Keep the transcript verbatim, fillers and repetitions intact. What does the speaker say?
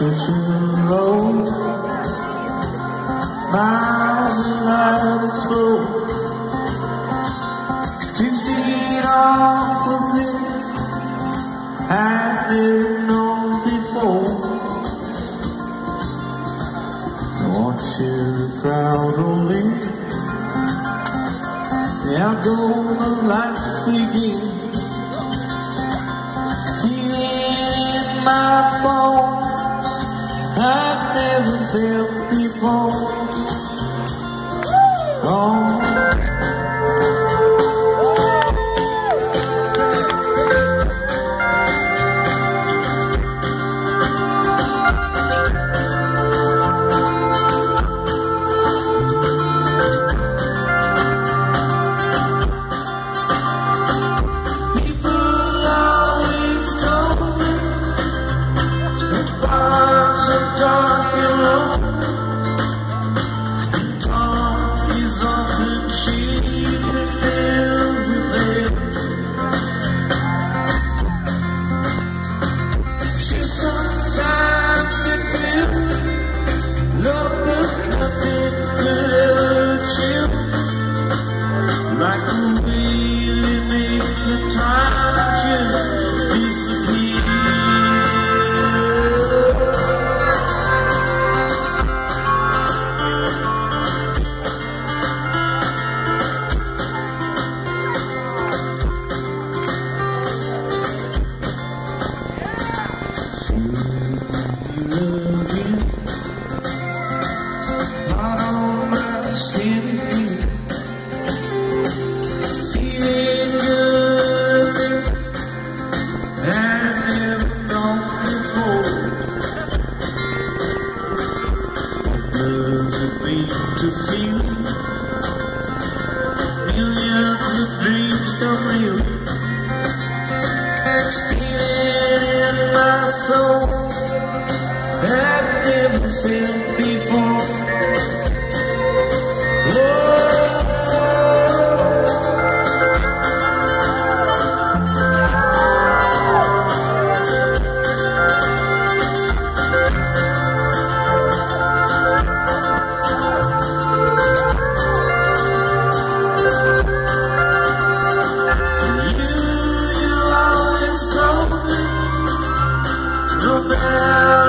searching the road, miles of light exposed, two feet off of it I've never known before. Watching the crowd roll in, now go the lights begin. Feeling in my bones I've never felt before. Oh. Sometimes it feels love, but nothing could ever chill, like the wheel it makes the time just disappear. Feeling good, I've never known before. What does it mean to feel millions of dreams come real? Feeling in my soul I've never felt before. No matter